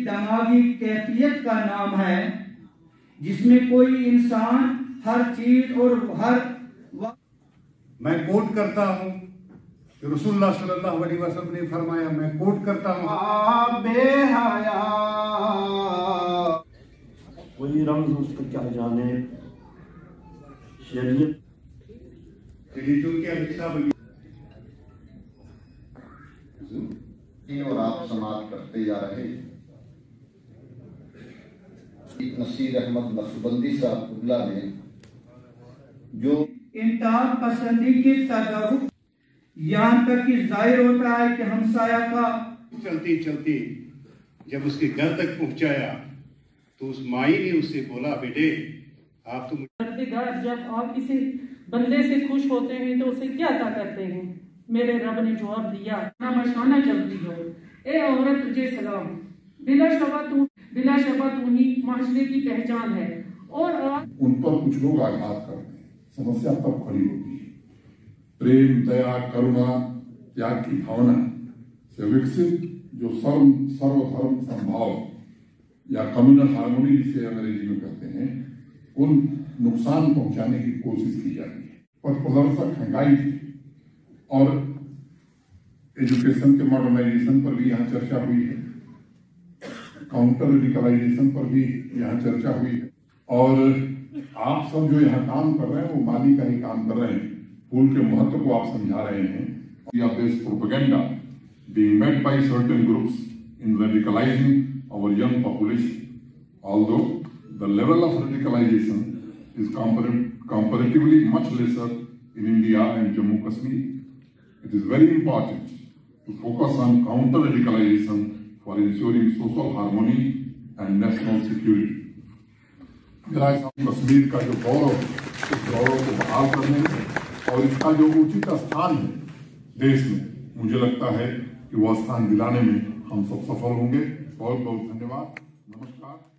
दिमागी कैफियत का नाम है जिसमें कोई इंसान हर चीज और हर मैं कोट करता हूँ रसूलुल्लाह सल्लल्लाहु अलैहि वसल्लम ने फरमाया, मैं कोट करता हूँ, बेहया वही रंग उसको क्या जाने शरीयत और आप समाप्त करते जा रहे नसीर अहमद नक्शबंदी साहब कुबला ने जो इंतहा पसंदी की तदरुक यहाँ तक कि जाहिर होता है कि हमसाया का चलती चलती जब उसके घर तक पहुंचाया तो उस माई ने उससे बोला, बेटे आप तो जब आप किसी बंदे से खुश होते हैं तो उसे क्या अता करते हैं? मेरे रब ने जवाब दिया, ना मशाना जल्दी हो, ए औरत तुझे सलाम, बिलाशबा तू ही माशरे की पहचान है। और उन पर कुछ लोग आघात करते हैं, समस्या तब खड़ी होती है। प्रेम, दया, करुणा, त्याग की भावना से विकसित जो सर्वधर्म संभाव या कम्युनल हार्मोनी जिसे अंग्रेजी में कहते हैं, उन नुकसान पहुंचाने की कोशिश की जाती है। पथ प्रदर्शक हंगाई और एजुकेशन के मॉडर्नाइजेशन पर भी यहाँ चर्चा हुई है, काउंटर रेडिकलाइजेशन पर भी यहाँ चर्चा हुई है। और आप सब जो यहाँ काम कर रहे हैं वो माली का ही काम कर रहे हैं, फूल के महत्व को आप समझा रहे हैं। This propaganda being met by certain groups in radicalizing our young population, although the level of radicalization is comparatively much lesser in India and Jammu Kashmir. It is very important to focus on counter-radicalization for ensuring social harmony and national security. मेरा कश्मीर का जो गौरव, उस गौरव को बहाल करने में और इसका जो उचित स्थान है देश में, मुझे लगता है कि वह स्थान दिलाने में हम सब सफल होंगे। बहुत बहुत धन्यवाद। नमस्कार।